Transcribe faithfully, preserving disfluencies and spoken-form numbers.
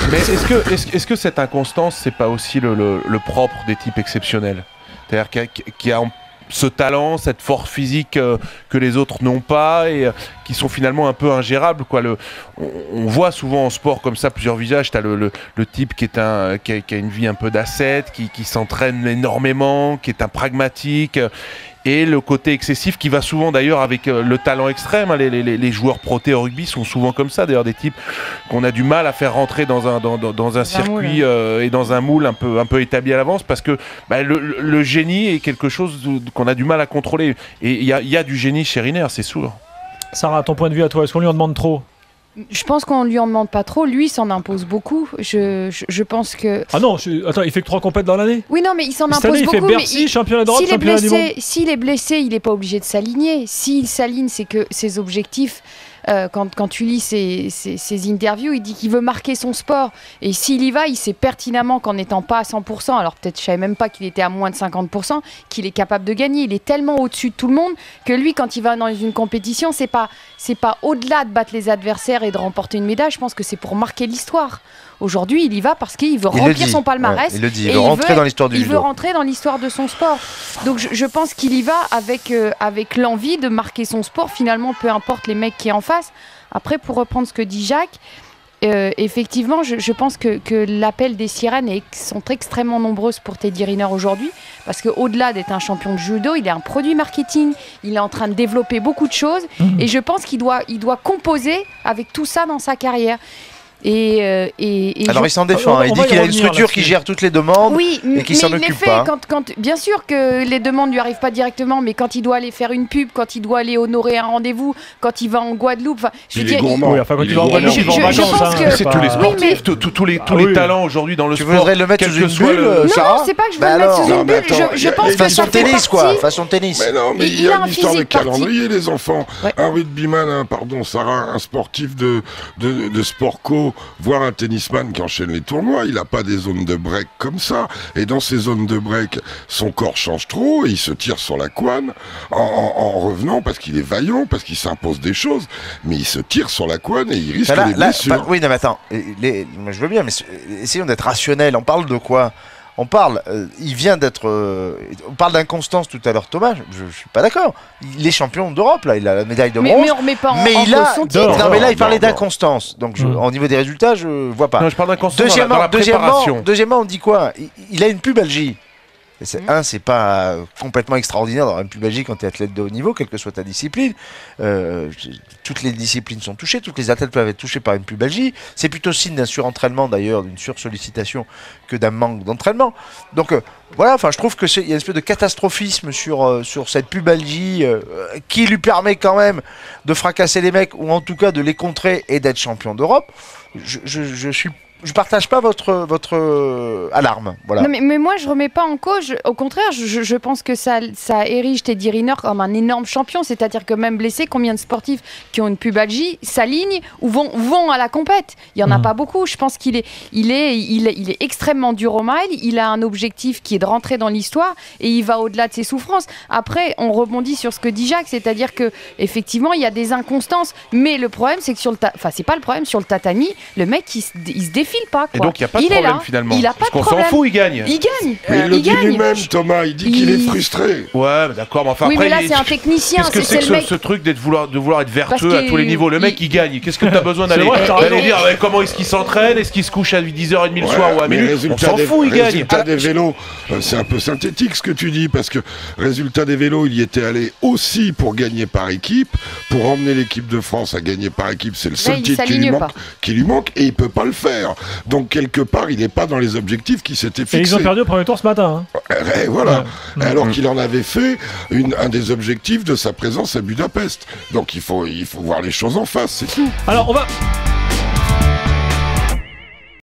Mais est-ce que, est-ce, est-ce que cette inconstance, c'est pas aussi le, le, le propre des types exceptionnels? C'est-à-dire qu'il y a, qu'il y a ce talent, cette force physique euh, que les autres n'ont pas et euh, qui sont finalement un peu ingérables, quoi. Le, on, on voit souvent en sport comme ça plusieurs visages. Tu as le, le, le type qui, est un, qui, a, qui a une vie un peu d'ascète, qui, qui s'entraîne énormément, qui est un pragmatique. Euh, Et le côté excessif qui va souvent d'ailleurs avec euh, le talent extrême. Hein, les, les, les joueurs protés au rugby sont souvent comme ça. D'ailleurs, des types qu'on a du mal à faire rentrer dans un, dans, dans, dans un circuit euh, et dans un moule un peu, un peu établi à l'avance parce que bah, le, le génie est quelque chose qu'on a du mal à contrôler. Et il y a, y a du génie chez Riner, c'est sûr. Sarah, ton point de vue à toi, est-ce qu'on lui en demande trop? Je pense qu'on lui en demande pas trop. Lui, il s'en impose beaucoup. Je, je, je pense que. Ah non, je... attends, il fait que trois compètes dans l'année. Oui, non, mais il s'en impose année, beaucoup. Il fait Bercy, il... championnat d'Europe, s'il championnat blessé, du monde. S'il est blessé, il n'est pas obligé de s'aligner. S'il s'aligne, c'est que ses objectifs. Euh, quand, quand tu lis ses, ses, ses interviews, il dit qu'il veut marquer son sport. Et s'il y va, il sait pertinemment qu'en n'étant pas à cent pour cent, alors peut-être je ne savais même pas qu'il était à moins de cinquante pour cent, qu'il est capable de gagner. Il est tellement au-dessus de tout le monde que lui, quand il va dans une compétition, ce n'est pas, c'est pas au-delà de battre les adversaires et de remporter une médaille. Je pense que c'est pour marquer l'histoire. Aujourd'hui, il y va parce qu'il veut il remplir son palmarès. Ouais, il le dit, il veut rentrer il veut, dans l'histoire du il judo. Il veut rentrer dans l'histoire de son sport. Donc je, je pense qu'il y va avec, euh, avec l'envie de marquer son sport, finalement, peu importe les mecs qui est en face. Après, pour reprendre ce que dit Jacques, euh, effectivement, je, je pense que, que l'appel des sirènes est, sont extrêmement nombreuses pour Teddy Riner aujourd'hui, parce qu'au-delà d'être un champion de judo, il est un produit marketing, il est en train de développer beaucoup de choses, mmh. et je pense qu'il doit, il doit composer avec tout ça dans sa carrière. Et, euh, et, et Alors je... il s'en défend, on, il dit qu'il a une structure qui gère toutes les demandes oui, et qui s'en occupe pas. Quand, quand, bien sûr que les demandes ne lui arrivent pas directement, mais quand il doit aller faire une pub, quand il doit aller honorer un rendez-vous, quand il va en Guadeloupe, je il veux dire, gourmand. Oui, enfin, quand il, il va en Guadeloupe, il va en vacances. Que... C'est tous les sportifs, oui, mais... tous les, tous ah, les oui. talents aujourd'hui dans le tu sport. Tu voudrais le mettre sous une bulle, le... Non, Sarah c'est pas que je veux bah le mettre alors. sous une bulle. Attends, je, je pense que façon tennis, quoi. Façon tennis. Mais non, mais il y a une histoire de calendrier, les enfants. Un rugbyman, pardon, Sarah, un sportif de sport co, voire un tennisman qui enchaîne les tournois, il n'a pas des zones de break comme ça, et dans ces zones de break, son corps change trop, et il se tire sur la couenne en, en, en revenant parce qu'il est vaillant, parce qu'il s'impose des choses, mais il se tire sur la couenne et il risque là, des là, blessures. Pas, oui, non, mais attends, les, moi, je veux bien, mais essayons d'être rationnels. On parle de quoi? On parle, euh, il vient d'être. Euh, on parle d'inconstance tout à l'heure, Thomas. Je, je suis pas d'accord. Il est champion d'Europe, là. Il a la médaille de bronze. Mais, mais on remet pas en, mais en il a. son titre. Non, mais là, il parlait d'inconstance. Donc, je, mmh. au niveau des résultats, je vois pas. Non, je parle d'inconstance. Deuxièmement, dans la, dans la deuxièmement, deuxièmement, on dit quoi? il, il a une pubalgie. C'est, mmh. Un, c'est pas complètement extraordinaire d'avoir une pubalgie quand tu es athlète de haut niveau, quelle que soit ta discipline. Euh, toutes les disciplines sont touchées, toutes les athlètes peuvent être touchés par une pubalgie. C'est plutôt signe d'un surentraînement d'ailleurs, d'une sursollicitation que d'un manque d'entraînement. Donc euh, voilà, enfin je trouve que c'est, y a une espèce de catastrophisme sur, euh, sur cette pubalgie euh, qui lui permet quand même de fracasser les mecs, ou en tout cas de les contrer et d'être champion d'Europe. Je, je, je suis Je partage pas votre, votre euh, alarme. Voilà. Non mais, mais moi, je remets pas en cause. Je, au contraire, je, je pense que ça, ça érige Teddy Riner comme un énorme champion. C'est-à-dire que même blessé, combien de sportifs qui ont une pubalgie s'alignent ou vont, vont à la compète? Il y en a mmh. pas beaucoup. Je pense qu'il est, il est, il est, il est extrêmement dur au mile. Il a un objectif qui est de rentrer dans l'histoire et il va au-delà de ses souffrances. Après, on rebondit sur ce que dit Jacques, c'est-à-dire que effectivement, il y a des inconstances. Mais le problème, c'est que sur le, ta... enfin, c'est pas le problème sur le tatami. Le mec, il se, il se défile pas. Quoi. Et donc il n'y a pas de il problème là, finalement. Il a pas Parce de qu'on problème. s'en fout, il gagne. Il gagne. Mais euh, il le il dit gagne. lui-même, Thomas. Il dit il... qu'il est frustré. Ouais, d'accord. Mais enfin, oui, après, mais là, il... c'est un technicien. Qu'est-ce que c'est, c'est que ce, mec... ce truc d'être vouloir, de vouloir être vertueux Parce à tous les niveaux? Le mec, il, il gagne. Qu'est-ce que tu as besoin d'aller vrai, dire ouais, comment est-ce qu'il s'entraîne? Est-ce qu'il se couche à dix heures trente le ouais, soir ou à minuit? On s'en des, fout, il gagne. Résultat des vélos, euh, c'est un peu synthétique ce que tu dis, parce que résultat des vélos, il y était allé aussi pour gagner par équipe, pour emmener l'équipe de France à gagner par équipe. C'est le seul là, titre qui lui, manque, qui lui manque, et il peut pas le faire. Donc quelque part, il n'est pas dans les objectifs qui s'étaient fixés. Et ils ont perdu au premier tour ce matin. Hein. Et voilà. Ouais. Alors mmh. qu'il en avait fait une, un des objectifs de sa présence à Budapest. Donc il faut, il faut voir les choses en face, c'est tout. Alors on va...